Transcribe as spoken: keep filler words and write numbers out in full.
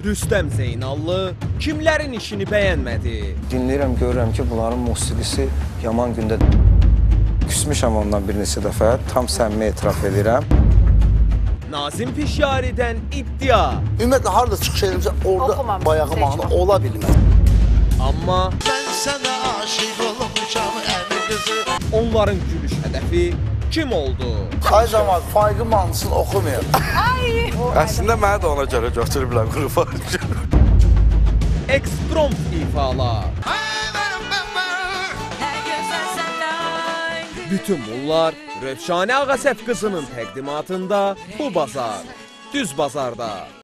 Rüstəm Zeynallı kimlərin işini bəyənmədi? Dinləyirəm, görürəm ki, bunların musiqisi yaman gündə küsmüşəm ondan bir neçə dəfə, tam səmimi etiraf edirəm. Nazim Pişyari'dən iddia. Ümumiyyətlə, harada çıxış edimsə, orada bayağı mahnı ola bilməz. Amma Mən sənə aşiq olmuşam, əmi qızı. onların gülüş hədəfi kim oldu? Ay zaman, faiqi mahnısını oxumayın. Əslində mənə də ona görə götürüblər qrupa. Eksprompt ifalar. Bütün bunlar Rövşanə Ağasəf qızının təqdimatında bu bazar, Düz Bazarda.